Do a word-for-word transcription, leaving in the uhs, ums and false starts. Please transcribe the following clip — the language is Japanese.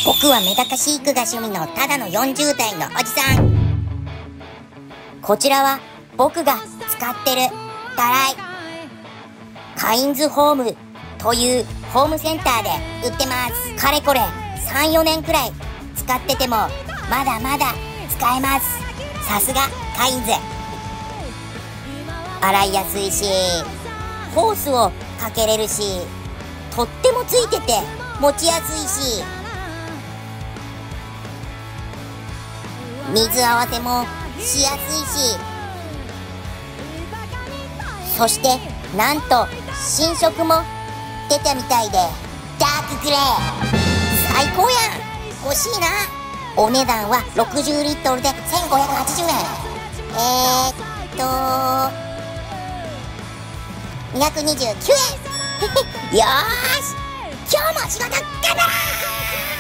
僕はメダカ飼育が趣味のただのよんじゅう代のおじさん。こちらは僕が使ってるたらい。カインズホームというホームセンターで売ってます。かれこれさん、よねんくらい使っててもまだまだ使えます。さすがカインズ。洗いやすいし、ホースをかけれるし、とってもついてて持ちやすいし、水合わせもしやすいし、そしてなんと新色も出たみたいで、ダークグレー最高やん。欲しいな。お値段はろくじゅうリットルでせんごひゃくはちじゅうえん。えーっとにひゃくにじゅうきゅうえん。よーし、今日も仕事頑張ろう。